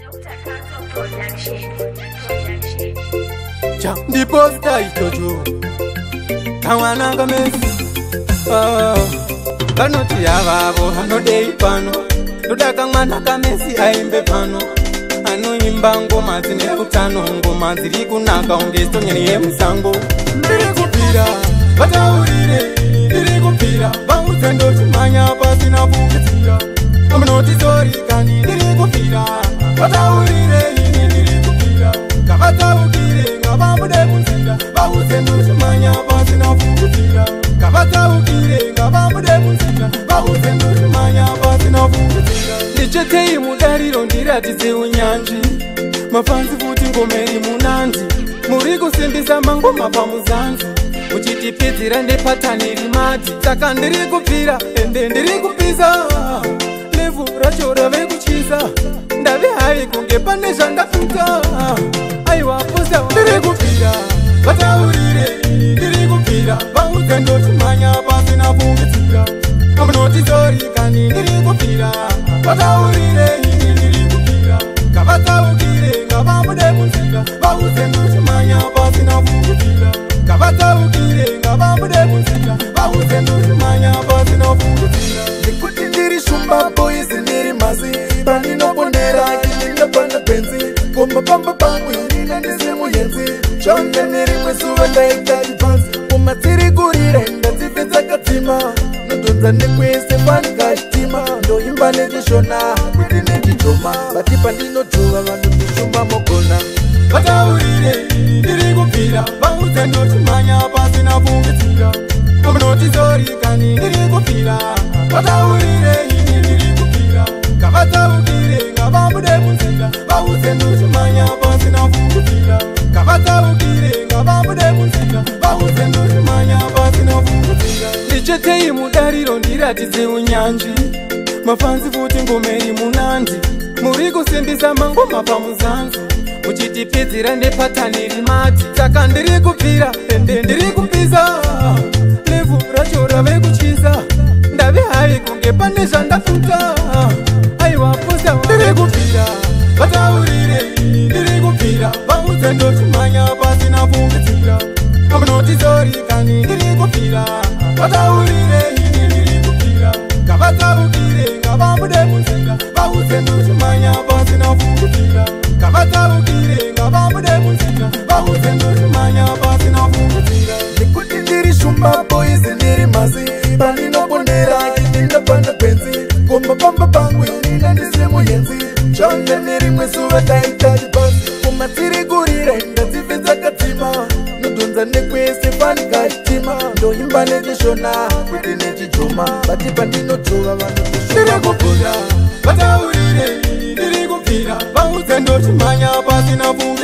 Ndiposta itojo Kawana kamesi Kanoti yavavo hanodei pano Nodaka mwana kamesi aimbe pano Anoimba ngoma dzine utano Ngoma dziri kunaka unge stonyeni yemusango Ndiri kupira vataurire Ndiri kupira vaudze ndochimhanya pasina kukudzira Amunoti sorry kani ndiri kupira vataurire ndiri kupira Kavataukire ngavamude kunzira Vaudze ndochimhanya pasina kukudzira Kavataukire ngavamude kunzira Vaudze ndochimhanya pasina kukudzira Ndichetei mudariro ndiratidze unyanzvi Mafanzi futi ngomeri munanzi Muri kusimbisa mangoma pamuzanzi Muchitipedzera nepatani rimati Saka ndiri kupira ende ndiri kupisa Levu racho rave kuchisa Ndave hai kunge pane zvandafuta Aiwa posta ndiri kupira Vataurire ndiri kupira Vaudze ndochimhanya pasina kukudzira Amunoti sorry kani ndiri kupira Vataurire ndiri kupira Kavataukire ngavamude kunzira Vaudze ndochimhanya pasina kukudzira Kavataukire ngavamude kunzira Vaudze ndochimhanya pasina kukudzira Ndikuti ndiri shumba boys ndiri mazi Pandinobondera ndinopanda benzi Gomba pamba pangu ndine ndisimu yenzi Chonge ndiri mwesuva ndaita dipansi Kuma tiri kurire ndadzipedza katima Nodonza nekwese panikashtima Ndoimba nechishona kuti nechitoma Bati pandinotova vanhu ndishuma mogona Vataurire ndiri kupira Vaudze ndochimhanya pasina kukudzira Amunoti sorry kani ndiri kupira Vataurire ndiri kupira Kavataukire ngavamude kunzira Vaudze ndochimhanya pasina kukudzira Kavataukire ngavamude kunzira Vaudze ndochimhanya pasina kukudzira Ndichetei mudariro ndiratidze unyanzvi Mafanzi futi ngomeri munanzi Muri kusimbisa mangoma pamuzanzi Muchitipedzera nepatani rimati Saka ndiri kupira ende ndiri kupisa Levu racho rave kuchisa Ndave hai kunge pane zvandafuta Aiwa posta ndiri kupira Vataurire ndiri kupira Vaudze ndochimhanya pasina kukudzira Amunoti sorry kani ndiri kupira Vataurire ndiri kupira Kavataukire ngavamude kunzira Vaudze ndochimhanya pasina kukudzira Kavataukire ngavamude kunzira Vaudze ndochimhanya pasina kukudzira Ndikuti ndiri shumba boys ndiri mazi Pandinobondera ndinopanda benzi Gomba pamba pangu ndine ndisimu yenzi Chonge ndiri mwesuva ndaita dipansi Kuma tiri kurire ndadzipedza katima Nodonza nekwese panikashtima Ndoimba nechishona kuti nechijoma Bati pandinotova vanhu ndishuma mogona Vataurire ndiri kupira Vaudze ndochimhanya pasina kukudzira